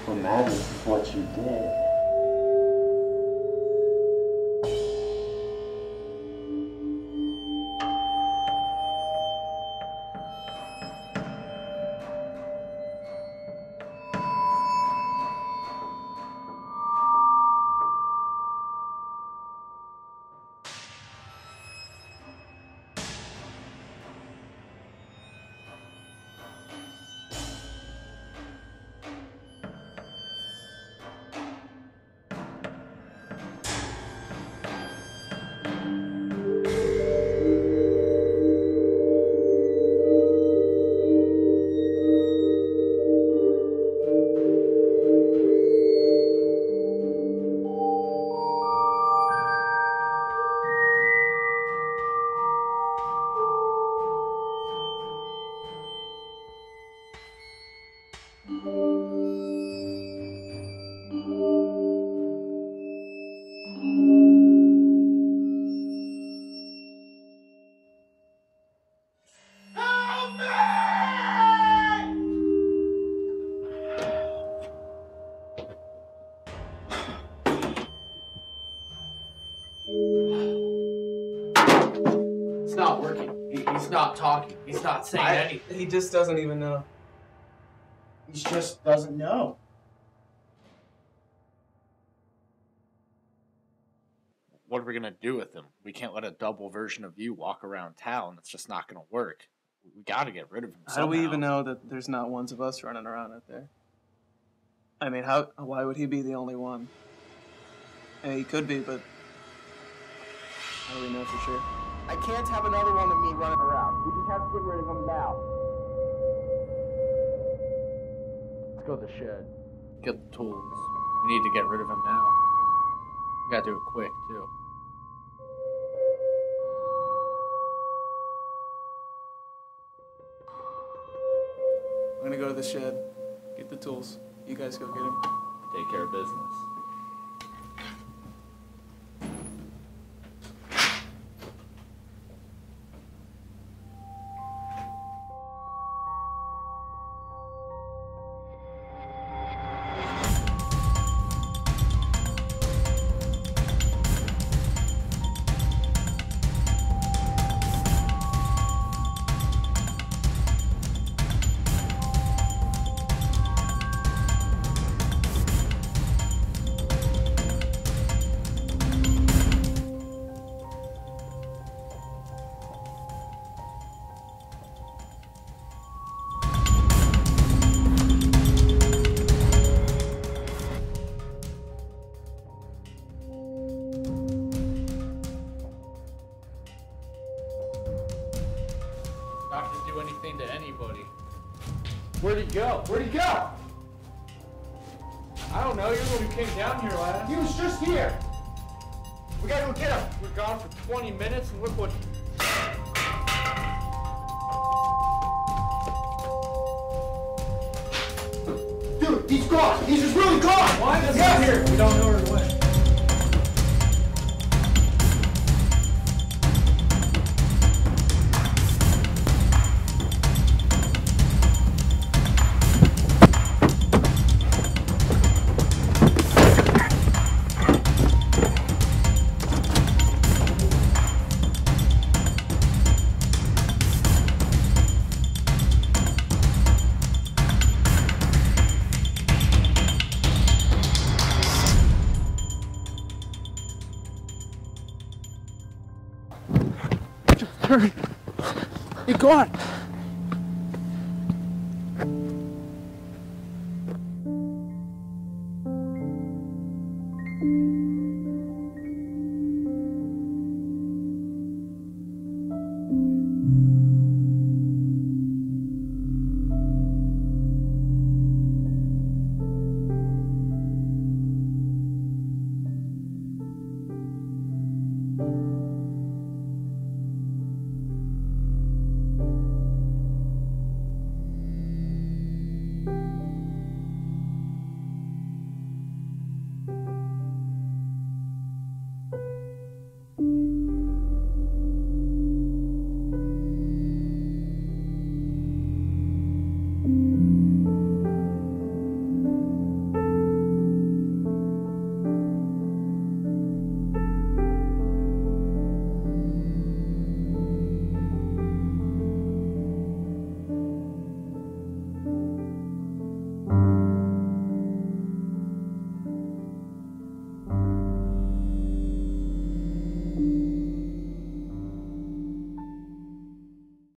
What matters is what you did. It's not working. He's not talking. He's not saying anything. He just doesn't even know. He just doesn't know. What are we gonna do with him? We can't let a double version of you walk around town. It's just not gonna work. We gotta get rid of him somehow. How do we even know that there's not ones of us running around out there? I mean, why would he be the only one? Hey, he could be, but how do we know for sure? I can't have another one of me running around. We just have to get rid of him now. Let's go to the shed. Get the tools. We need to get rid of him now. We gotta do it quick, too. I'm gonna go to the shed, get the tools. You guys go get him. Take care of business. Not to do anything to anybody. Where'd he go? Where'd he go? I don't know. You're the one who came down here last. He was just here. We gotta go get him. We're gone for 20 minutes, and look what. Dude, he's gone. He's just really gone. Why is he here? We don't know where he went. You're gone.